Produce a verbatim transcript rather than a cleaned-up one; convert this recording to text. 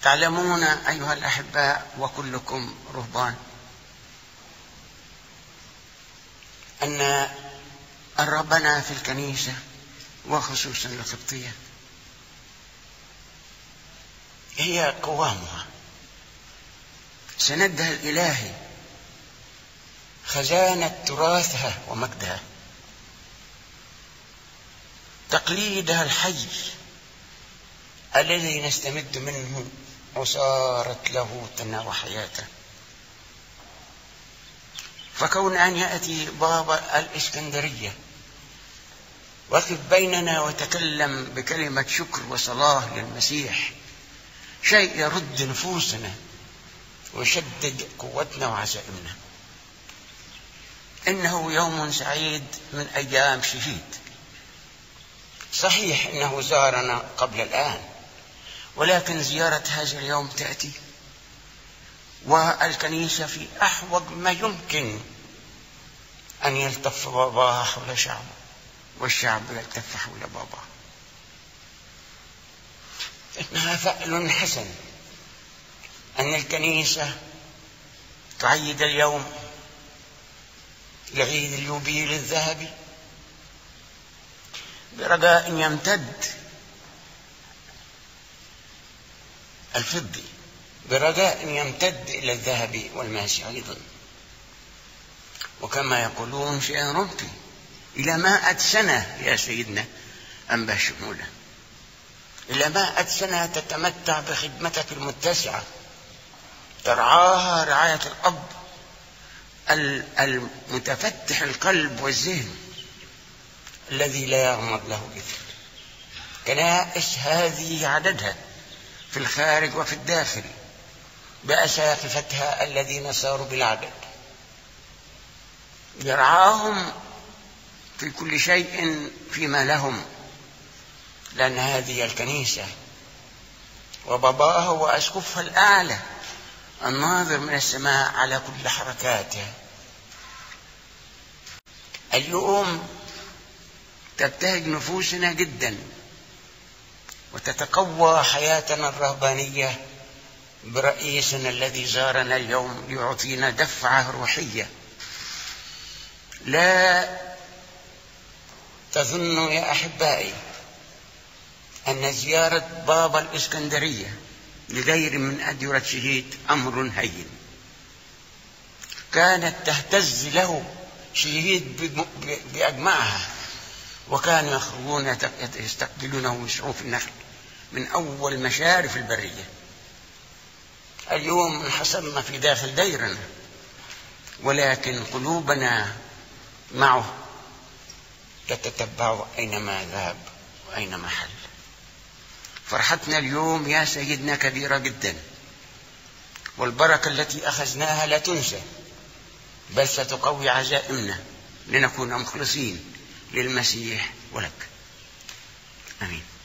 تعلمون أيها الأحباء وكلكم رهبان أن الرهبنة في الكنيسة وخصوصا القبطية هي قوامها، سندها الإلهي، خزانة تراثها ومجدها، تقليدها الحي الذي نستمد منه وصارت له تناوى حياته. فكون أن يأتي بابا الإسكندرية وقف بيننا وتكلم بكلمة شكر وصلاة للمسيح شيء يرد نفوسنا ويشدد قوتنا وعزائمنا. إنه يوم سعيد من أيام شهيد. صحيح إنه زارنا قبل الآن، ولكن زيارة هذا اليوم تأتي والكنيسة في أحوج ما يمكن أن يلتف باباها حول شعبه والشعب يلتف حول باباه. إنها فعل حسن أن الكنيسة تعيد اليوم لعيد اليوبيل الذهبي برجاء يمتد الفضي، برجاء يمتد إلى الذهب والماس أيضا، وكما يقولون شيء ربي إلى مائة سنة يا سيدنا أنبا شمولة، إلى مائة سنة تتمتع بخدمتك المتسعة، ترعاها رعاية الأب المتفتح القلب والذهن الذي لا يغمض له إثم. كنائس هذه عددها في الخارج وفي الداخل بأساقفتها الذين صاروا بالعدد، يرعاهم في كل شيء فيما لهم، لأن هذه الكنيسة وباباها هو أسقفها الأعلى الناظر من السماء على كل حركاتها. اليوم تبتهج نفوسنا جدا وتتقوى حياتنا الرهبانية برئيسنا الذي زارنا اليوم ليعطينا دفعة روحية. لا تظنوا يا أحبائي أن زيارة بابا الإسكندرية لغير من أديرة شهيد أمر هين. كانت تهتز له شهيد بأجمعها، وكانوا يخرجون يستقبلونه من شعوف النخل من أول مشارف البرية. اليوم انحصرنا في داخل ديرنا، ولكن قلوبنا معه تتتبع أينما ذهب وأينما حل. فرحتنا اليوم يا سيدنا كبيرة جدا، والبركة التي أخذناها لا تنسى، بل ستقوي عزائمنا لنكون مخلصين للمسيح ولك. آمين.